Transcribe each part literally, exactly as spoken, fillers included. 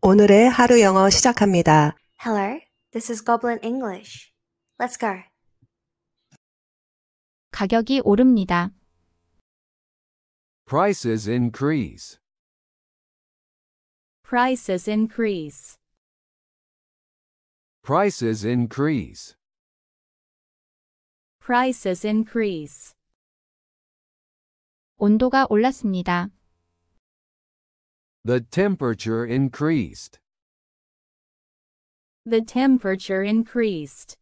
오늘의 하루 영어 시작합니다. Hello, this is Goblin English. Let's go. 가격이 오릅니다. Prices increase. Prices increase. Prices increase. Prices increase. 온도가 올랐습니다. The temperature increased. The temperature increased.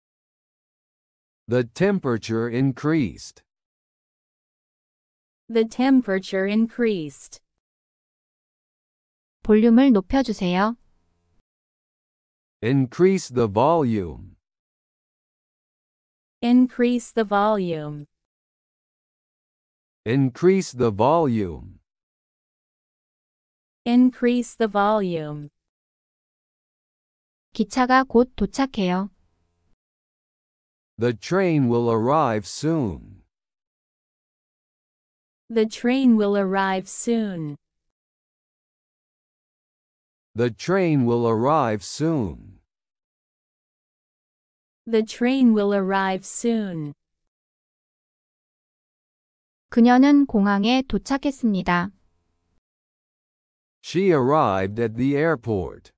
The temperature increased. The temperature increased. 볼륨을 높여주세요. Increase the volume. Increase the volume. Increase the volume. Increase the volume. 기차가 곧 도착해요. The train will arrive soon. The train will arrive soon. The train will arrive soon. The train will arrive soon. 그녀는 공항에 도착했습니다. She arrived at the airport.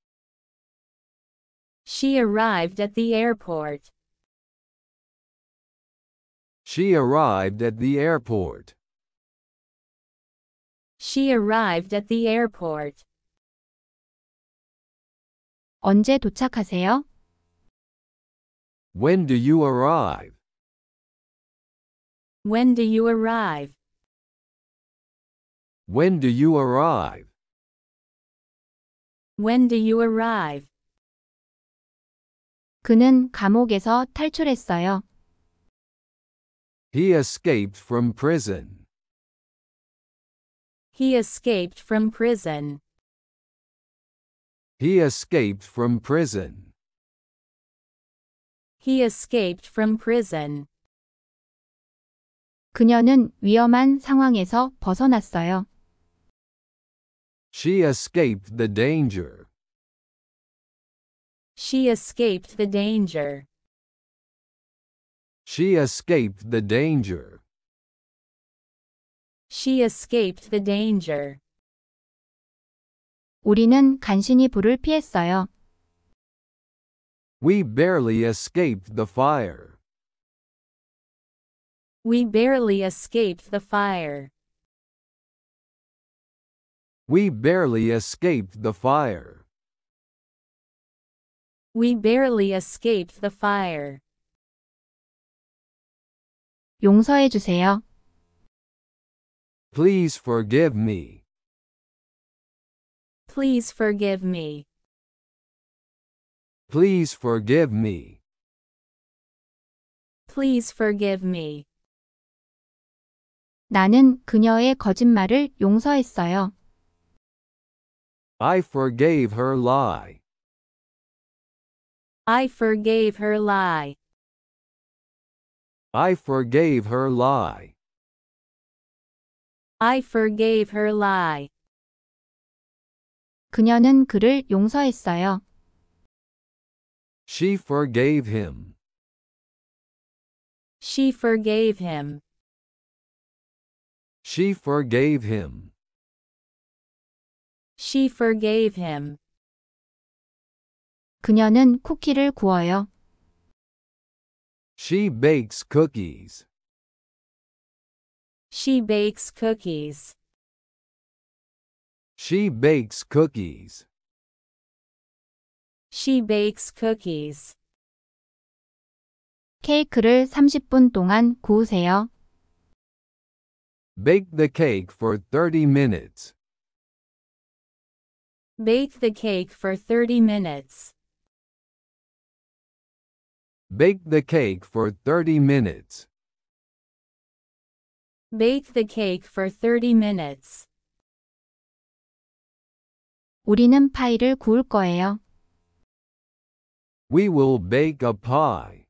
She arrived at the airport. She arrived at the airport. She arrived at the airport. 언제 도착하세요? When do you arrive? When do you arrive? When do you arrive? When do you arrive? 그는 감옥에서 탈출했어요. He escaped from prison. He escaped from prison. He escaped from prison. He escaped from prison. 그녀는 위험한 상황에서 벗어났어요. She escaped the danger. She escaped the danger. She escaped the danger. She escaped the danger. 우리는 간신히 불을 피했어요. We barely escaped the fire. We barely escaped the fire. We barely escaped the fire. We barely escaped the fire. 용서해 주세요. Please forgive me. Please forgive me. Please forgive me. Please forgive me. 나는 그녀의 거짓말을 용서했어요. I forgave her lie. I forgave her lie. I forgave her lie. I forgave her lie. 그녀는 그를 용서했어요. She forgave him. She forgave him. She forgave him. She forgave him. 그녀는 쿠키를 구워요. She bakes cookies. She bakes cookies. She bakes cookies. She bakes cookies. 케이크를 삼십 분 동안 구우세요. Bake the cake for thirty minutes. Bake the cake for thirty minutes. Bake the cake for thirty minutes. Bake the cake for thirty minutes. 우리는 파이를 구울 거예요. We will bake a pie.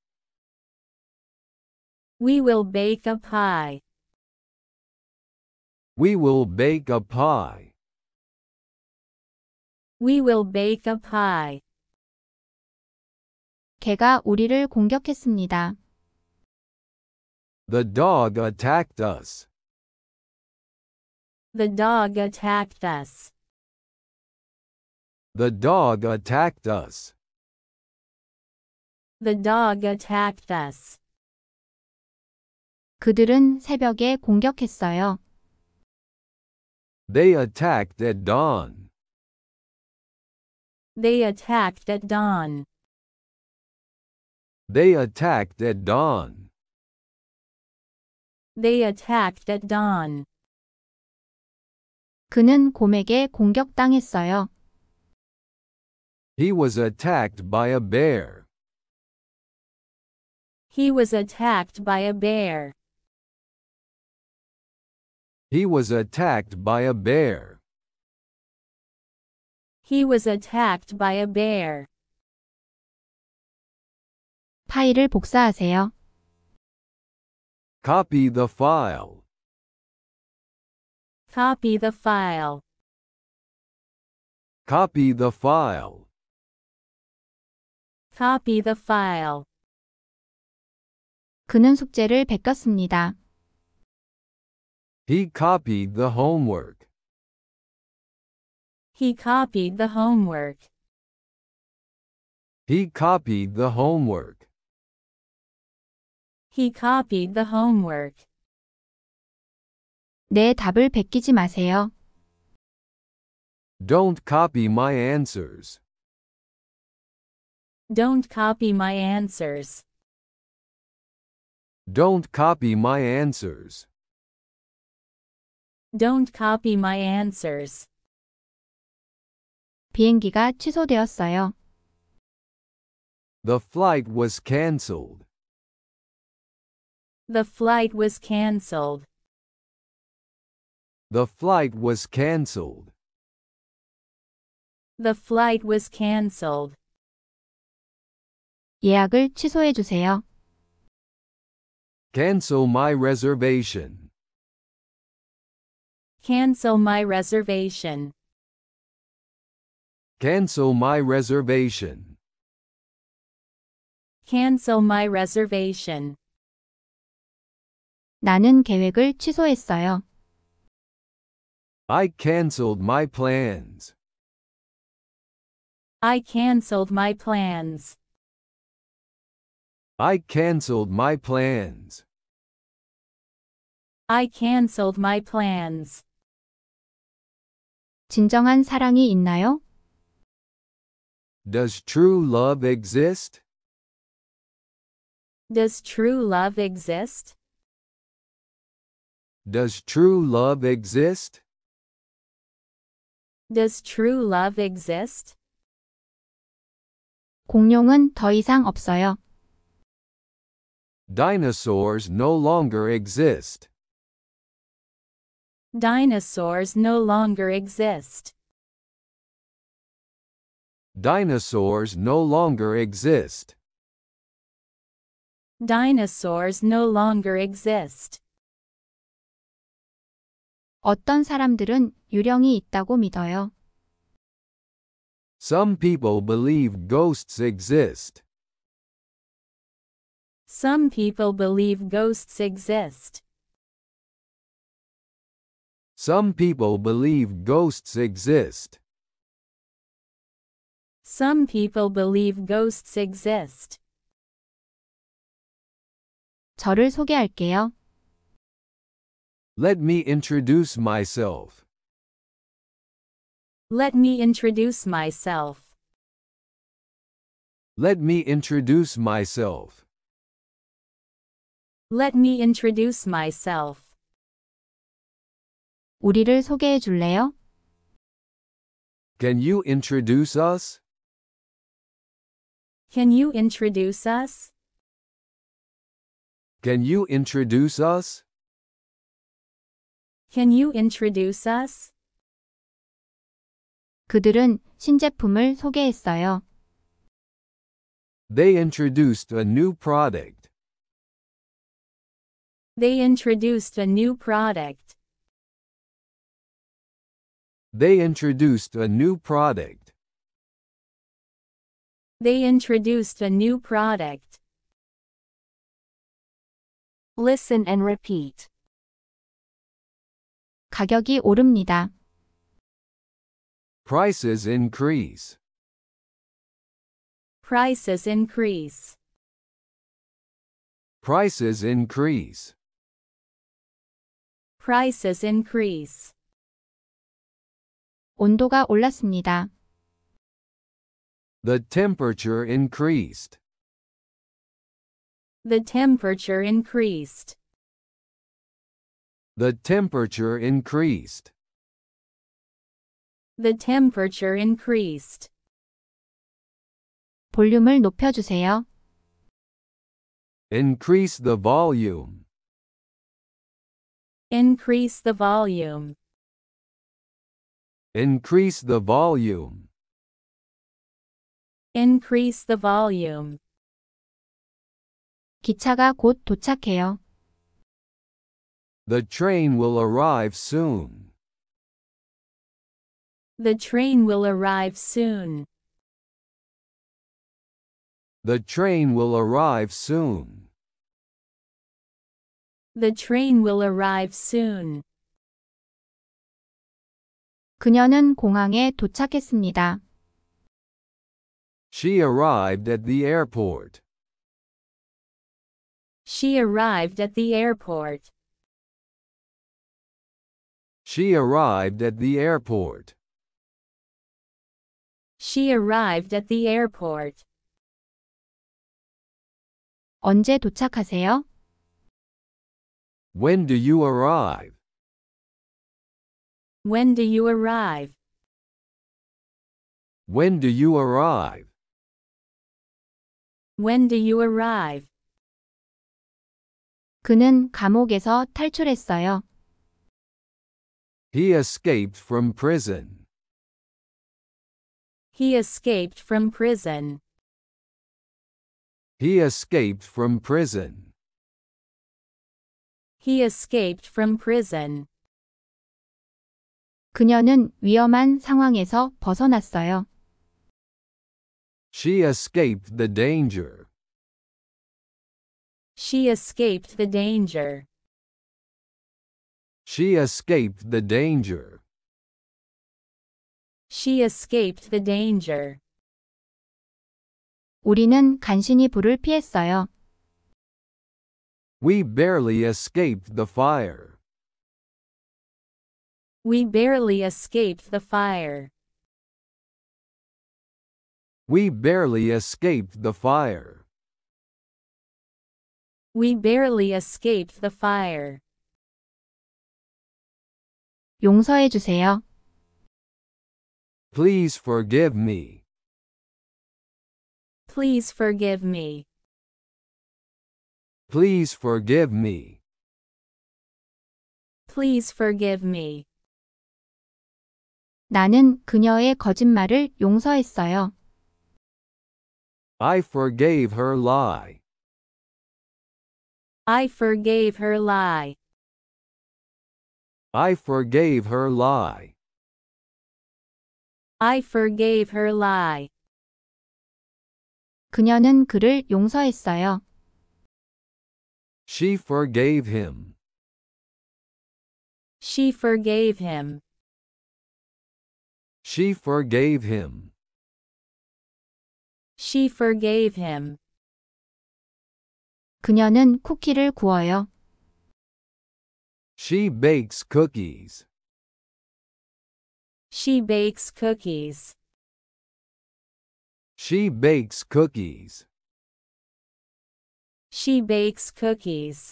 We will bake a pie. We will bake a pie. We will bake a pie. 개가 우리를 공격했습니다. The dog attacked us. The dog attacked us. The dog attacked us. The dog attacked us. 그들은 새벽에 공격했어요. They attacked at dawn. They attacked at dawn. They attacked at dawn. They attacked at dawn. 그는 곰에게 공격당했어요. He was attacked by a bear. He was attacked by a bear. He was attacked by a bear. He was attacked by a bear. 파일을 복사하세요. Copy the file. Copy the file. Copy the file. Copy the file. 그는 숙제를 베꼈습니다. He copied the homework. He copied the homework. He copied the homework. He copied the homework. 내 답을 베끼지 마세요. Don't copy my answers. Don't copy my answers. Don't copy my answers. Don't copy my answers. 비행기가 취소되었어요. The flight was cancelled. The flight was cancelled. The flight was cancelled. The flight was cancelled. 예약을 취소해 주세요. Cancel my reservation. Cancel my reservation. Cancel my reservation. Cancel my reservation. 나는 계획을 취소했어요. I cancelled my plans. I cancelled my plans. I cancelled my plans. I cancelled my plans. 진정한 사랑이 있나요? Does true love exist? Does true love exist? Does true love exist? Does true love exist? 공룡은 더 이상 없어요. Dinosaurs no longer exist. Dinosaurs no longer exist. Dinosaurs no longer exist. Dinosaurs no longer exist. 어떤 사람들은 유령이 있다고 믿어요. Some people believe ghosts exist. Some people believe ghosts exist. Some people believe ghosts exist. Some people believe ghosts exist. 저를 소개할게요. Let me introduce myself. Let me introduce myself. Let me introduce myself. Let me introduce myself. 우리를 소개해 줄래요? Can you introduce us? Can you introduce us? Can you introduce us? Can you introduce us? 그들은 신제품을 소개했어요. They introduced a new product. They introduced a new product. They introduced a new product. They introduced a new product. Listen and repeat. 가격이 오릅니다. Prices increase. Prices increase. Prices increase. Prices increase. 온도가 올랐습니다. The temperature increased. The temperature increased. The temperature increased. The temperature increased. 볼륨을 높여주세요. Increase the volume. Increase the volume. Increase the volume. Increase the volume. 기차가 곧 도착해요. The train will arrive soon. The train will arrive soon. The train will arrive soon. The train will arrive soon. 그녀는 공항에 도착했습니다. She arrived at the airport. She arrived at the airport. She arrived at the airport. She arrived at the airport. 언제 도착하세요? When do you arrive? When do you arrive? When do you arrive? When do you arrive? 그는 감옥에서 탈출했어요. He escaped from prison. He escaped from prison. He escaped from prison. He escaped from prison. 그녀는 위험한 상황에서 벗어났어요. She escaped the danger. She escaped the danger. She escaped the danger. She escaped the danger. 우리는 간신히 불을 피했어요. We barely escaped the fire. We barely escaped the fire. We barely escaped the fire. We barely escaped the fire. 용서해 주세요. Please forgive me. Please forgive me. Please forgive me. Please forgive me. 나는 그녀의 거짓말을 용서했어요. I forgave her lie. I forgave her lie. I forgave her lie. I forgave her lie. 그녀는 그를 용서했어요. She forgave him. She forgave him. She forgave him. She forgave him. 그녀는 쿠키를 구워요. She bakes cookies. She bakes cookies. She bakes cookies. She bakes cookies.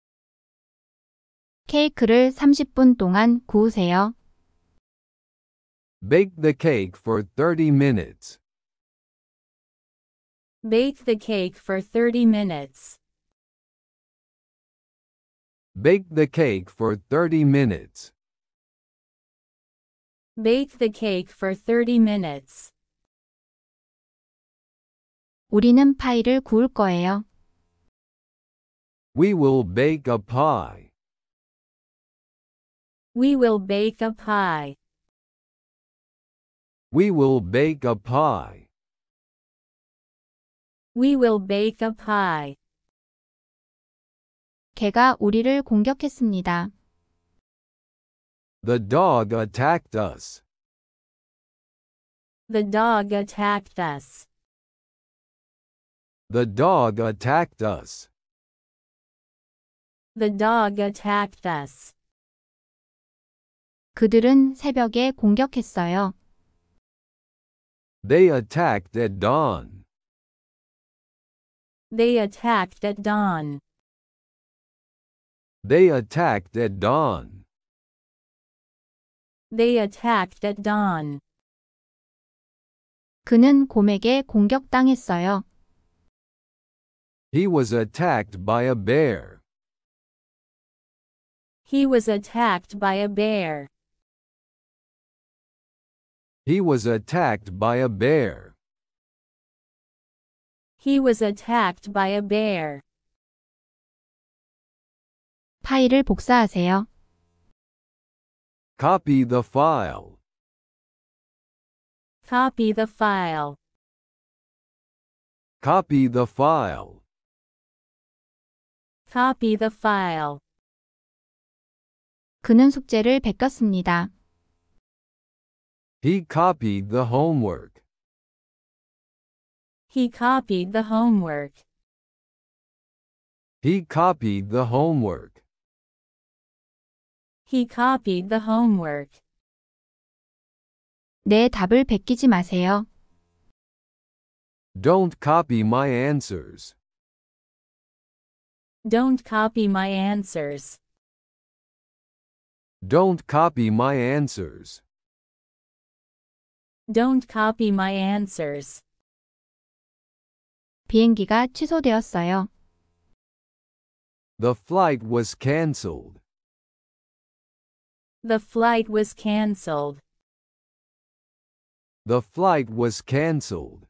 케이크를 삼십 분 동안 구우세요. Bake the cake for thirty minutes. Bake the cake for thirty minutes. Bake the cake for thirty minutes. Bake the cake for thirty minutes. 우리는 파이를 구울 거예요. We will bake a pie. We will bake a pie. We will bake a pie. We will bake a pie. 개가 우리를 공격했습니다. The dog attacked us. The dog attacked us. The dog attacked us. The dog attacked us. 그들은 새벽에 공격했어요. They attacked at dawn. They attacked at dawn. They attacked at dawn. They attacked at dawn. 그는 곰에게 공격당했어요. He was attacked by a bear. He was attacked by a bear. He was attacked by a bear. He was attacked by a bear. 파일을 복사하세요. Copy the file. Copy the file. Copy the file. Copy the file. 그는 숙제를 베꼈습니다. He copied the homework. He copied the homework. He copied the homework. He copied the homework. 내 답을 베끼지 마세요. Don't copy my answers. Don't copy my answers. Don't copy my answers. Don't copy my answers. 비행기가 취소되었어요. The flight was cancelled. The flight was cancelled. The flight was cancelled.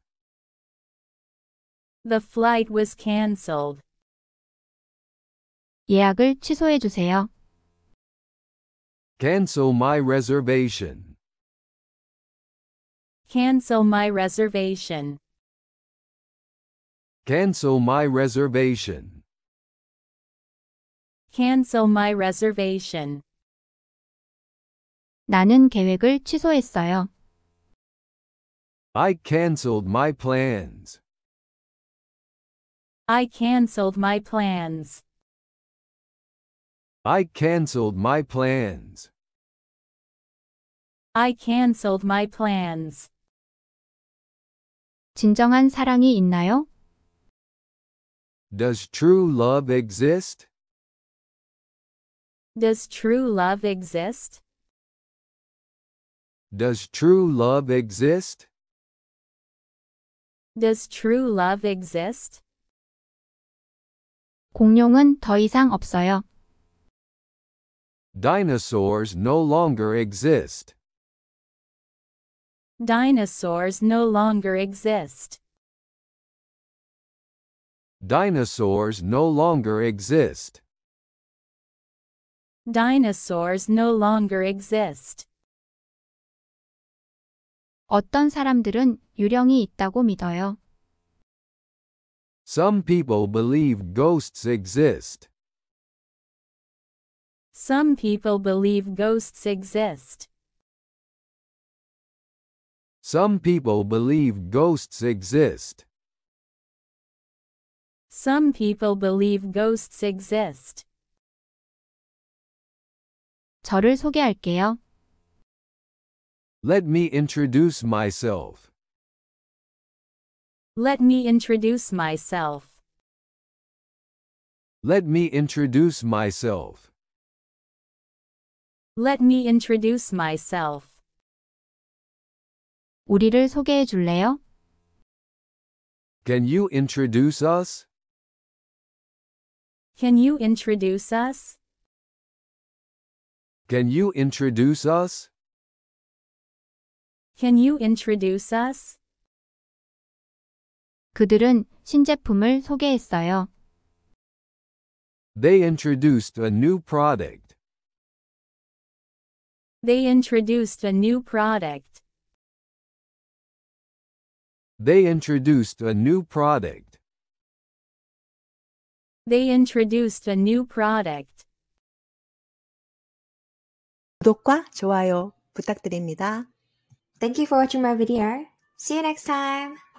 The flight was cancelled. 예약을 취소해 주세요. Cancel my reservation. Cancel my reservation. Cancel my reservation. Cancel my reservation. 나는 계획을 취소했어요. I cancelled my plans. I cancelled my plans. I cancelled my plans. I cancelled my plans. 진정한 사랑이 있나요? Does true love exist? Does true love exist? Does true love exist? Does true love exist? 공룡은 더 이상 없어요. Dinosaurs no longer exist. Dinosaurs no longer exist. Dinosaurs no longer exist. Dinosaurs no longer exist. 어떤 사람들은 유령이 있다고 믿어요. Some people believe ghosts exist. Some people believe ghosts exist. Some people believe ghosts exist. Some people believe ghosts exist. 저를 소개할게요. Let me introduce myself. Let me introduce myself. Let me introduce myself. Let me introduce myself. 우리를 소개해 줄래요? Can you introduce us? Can you introduce us? Can you introduce us? Can you introduce us? 그들은 신제품을 소개했어요. They introduced a new product. They introduced a new product. They introduced a new product. They introduced a new product. 구독과 좋아요 부탁드립니다. Thank you for watching my video. See you next time.